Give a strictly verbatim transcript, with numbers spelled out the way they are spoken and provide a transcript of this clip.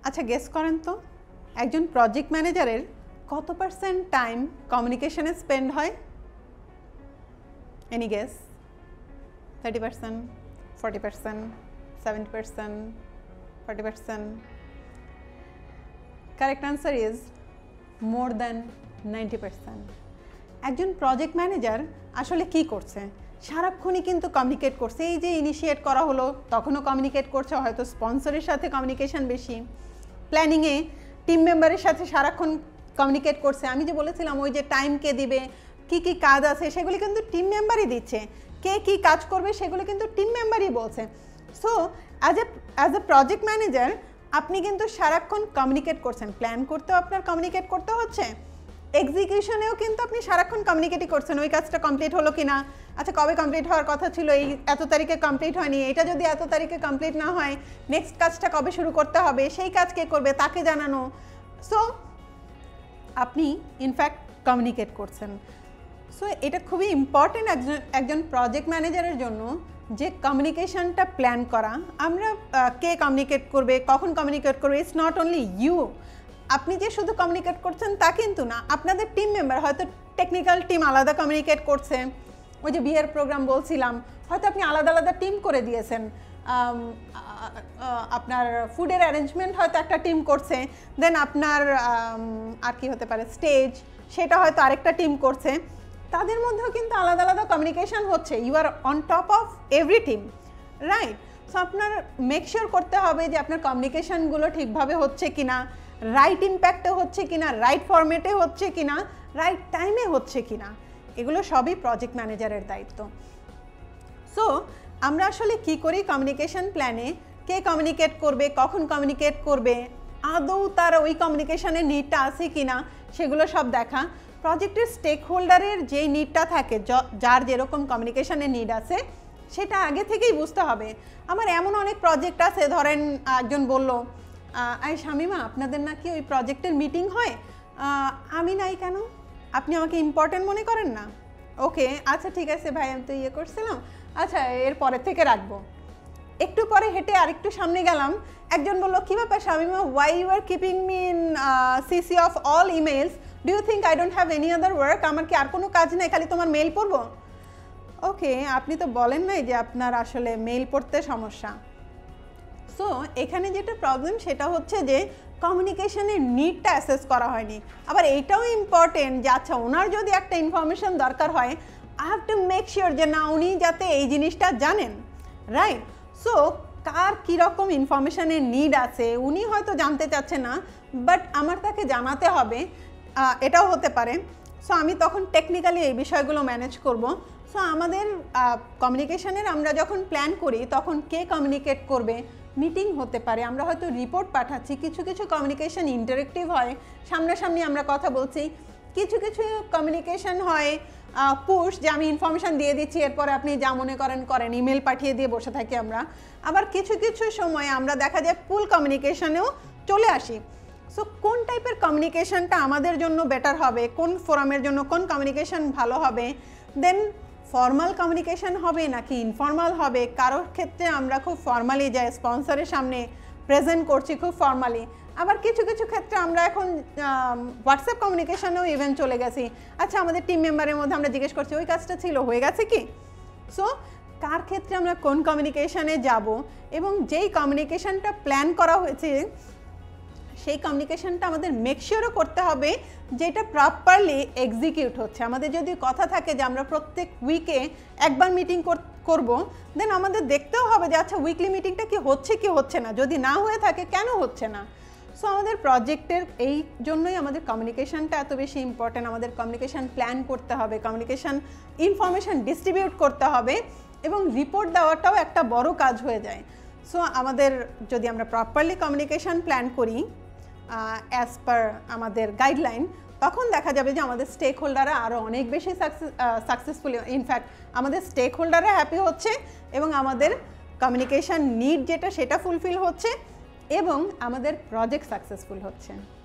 আচ্ছা গেস করেন তো একজন প্রজেক্ট ম্যানেজারের কত পার্সেন্ট টাইম কমিউনিকেশনে স্পেন্ড হয়? Any guess? Thirty percent, forty percent, seventy percent, forty percent? Correct answer is more than ninety percent. একজন প্রজেক্ট ম্যানেজার আসলে কি করছে? সারাক্ষণই কিন্তু কমিউনিকেট করছে। এই যে ইনিশিয়েট করা হলো তখনও কমিউনিকেট করছে, হয়তো স্পন্সরের সাথে কমিউনিকেশন বেশি, প্ল্যানিংয়ে টিম মেম্বারের সাথে সারাক্ষণ কমিউনিকেট করছে। আমি যে বলেছিলাম ওই যে টাইম কে দিবে, কি কি কাজ আছে সেগুলি কিন্তু টিম মেম্বারই দিচ্ছে, কে কি কাজ করবে সেগুলো কিন্তু টিম মেম্বারই বলছে। So as a as a project manager আপনি কিন্তু সারাক্ষণ কমিউনিকেট করছেন, প্ল্যান করতেও আপনার কমিউনিকেট করতে হচ্ছে, এক্সিকিউশনেও কিন্তু আপনি সারাক্ষণ কমিউনিকেটই করছেন। ওই কাজটা কমপ্লিট হলো কি না, আচ্ছা কবে কমপ্লিট হওয়ার কথা ছিল, এই এত তারিখে কমপ্লিট হয়নি, এটা যদি এত তারিখে কমপ্লিট না হয় নেক্সট কাজটা কবে শুরু করতে হবে, সেই কাজ কে করবে তাকে জানানো। সো আপনি ইনফ্যাক্ট কমিউনিকেট করছেন। সো এটা খুবই ইম্পর্টেন্ট একজন একজন প্রজেক্ট ম্যানেজারের জন্য যে কমিউনিকেশনটা প্ল্যান করা। আমরা কে কমিউনিকেট করবে, কখন কমিউনিকেট করবে, ইটস নট অনলি ইউ। আপনি যে শুধু কমিউনিকেট করছেন তা কিন্তু না, আপনাদের টিম মেম্বার, হয়তো টেকনিক্যাল টিম আলাদা কমিউনিকেট করছে, ওই যে বিয়ের প্রোগ্রাম বলছিলাম, হয়তো আপনি আলাদা আলাদা টিম করে দিয়েছেন, আপনার ফুডের অ্যারেঞ্জমেন্ট হয়তো একটা টিম করছে, দেন আপনার আর কি হতে পারে স্টেজ, সেটা হয়তো আরেকটা টিম করছে, তাদের মধ্যেও কিন্তু আলাদা আলাদা কমিউনিকেশন হচ্ছে। You are on top of every team, right? So আপনার মেক শিওর করতে হবে যে আপনার কমিউনিকেশনগুলো ঠিকভাবে হচ্ছে কিনা, রাইট ইম্প্যাক্টে হচ্ছে কিনা, রাইট ফরম্যাটে হচ্ছে কিনা, রাইট টাইমে হচ্ছে কিনা, এগুলো সবই প্রজেক্ট ম্যানেজারের দায়িত্ব। সো আমরা আসলে কি করি কমিউনিকেশন প্ল্যানে, কে কমিউনিকেট করবে, কখন কমিউনিকেট করবে, আদৌ তার ওই কমিউনিকেশনের নিডটা আছে কিনা সেগুলো সব দেখা। প্রজেক্টের স্টেক হোল্ডারের যেই নিডটা থাকে, যার যেরকম কমিউনিকেশনের নিড আছে সেটা আগে থেকেই বুঝতে হবে। আমার এমন অনেক প্রজেক্ট আছে, ধরেন একজন বলল, আই শামিমা আপনাদের নাকি ওই প্রজেক্টের মিটিং হয়, আমি নাই কেন, আপনি আমাকে ইম্পর্টেন্ট মনে করেন না? ওকে আচ্ছা ঠিক আছে ভাই, আমি তো ইয়ে করছিলাম, আচ্ছা এর পরের থেকে রাখবো। একটু পরে হেঁটে আরেকটু সামনে গেলাম, একজন বললো কী ব্যাপার Shamima, why you are keeping me in CC of all emails, do you think I don't have any other work, আমার কি আর কোনো কাজ নেই, খালি তোমার মেল পড়বো? ওকে আপনি তো বলেন নাই যে আপনার আসলে মেল পড়তে সমস্যা। সো এখানে যেটা প্রবলেম সেটা হচ্ছে যে কমিউনিকেশনের নিডটা অ্যাসেস করা হয়নি। আবার এইটাও ইম্পর্টেন্ট যে আচ্ছা ওনার যদি একটা ইনফরমেশন দরকার হয়, I have to make sure যে না উনি যাতে এই জিনিসটা জানেন, রাইট? সো কার কীরকম ইনফরমেশনের নিড আছে উনি হয়তো জানতে চাচ্ছেন না, বাট আমার তাকে জানাতে হবে, এটাও হতে পারে। সো আমি তখন টেকনিক্যালি এই বিষয়গুলো ম্যানেজ করব। সো আমাদের কমিউনিকেশনের আমরা যখন প্ল্যান করি তখন কে কমিউনিকেট করবে, মিটিং হতে পারে, আমরা হয়তো রিপোর্ট পাঠাচ্ছি, কিছু কিছু কমিউনিকেশন ইন্টারেক্টিভ হয়, সামনাসামনি আমরা কথা বলছি, কিছু কিছু কমিউনিকেশন হয় পুশ, যে আমি ইনফরমেশান দিয়ে দিচ্ছি এরপরে আপনি যা মনে করেন করেন, ইমেল পাঠিয়ে দিয়ে বসে থাকি আমরা। আবার কিছু কিছু সময় আমরা দেখা যায় ফুল কমিউনিকেশনেও চলে আসি। সো কোন টাইপের কমিউনিকেশনটা আমাদের জন্য বেটার হবে, কোন ফোরামের জন্য কোন কমিউনিকেশন ভালো হবে, দেন ফর্মাল কমিউনিকেশন হবে নাকি ইনফর্মাল হবে। কারোর ক্ষেত্রে আমরা খুব ফর্মালি যাই, স্পন্সরের সামনে প্রেজেন্ট করছি খুব ফর্মালি, আবার কিছু কিছু ক্ষেত্রে আমরা এখন হোয়াটসঅ্যাপ কমিউনিকেশনেও ইভেন চলে গেছি, আচ্ছা আমাদের টিম মেম্বারের মধ্যে আমরা জিজ্ঞেস করছি ওই কাজটা ছিল হয়ে গেছে কি। সো কার ক্ষেত্রে আমরা কোন কমিউনিকেশনে যাব, এবং যেই কমিউনিকেশনটা প্ল্যান করা হয়েছে সেই কমিউনিকেশনটা আমাদের মেকশিওরও করতে হবে যেটা প্রপারলি এক্সিকিউট হচ্ছে। আমাদের যদি কথা থাকে যে আমরা প্রত্যেক উইকে একবার মিটিং করব, দেন আমাদের দেখতেও হবে যে আচ্ছা উইকলি মিটিংটা কি হচ্ছে কি হচ্ছে না, যদি না হয়ে থাকে কেন হচ্ছে না। সো আমাদের প্রজেক্টের এই জন্যই আমাদের কমিউনিকেশনটা এত বেশি ইম্পর্ট্যান্ট। আমাদের কমিউনিকেশন প্ল্যান করতে হবে, কমিউনিকেশন ইনফরমেশন ডিস্ট্রিবিউট করতে হবে, এবং রিপোর্ট দেওয়াটাও একটা বড় কাজ হয়ে যায়। সো আমাদের যদি আমরা প্রপারলি কমিউনিকেশন প্ল্যান করি অ্যাজ পার আমাদের গাইডলাইন, তখন দেখা যাবে যে আমাদের স্টেক হোল্ডাররা আরও অনেক বেশি সাকসেসফুল, ইনফ্যাক্ট আমাদের স্টেক হোল্ডাররা হ্যাপি হচ্ছে, এবং আমাদের কমিউনিকেশন নিড যেটা সেটা ফুলফিল হচ্ছে, এবং আমাদের প্রজেক্ট সাকসেসফুল হচ্ছে।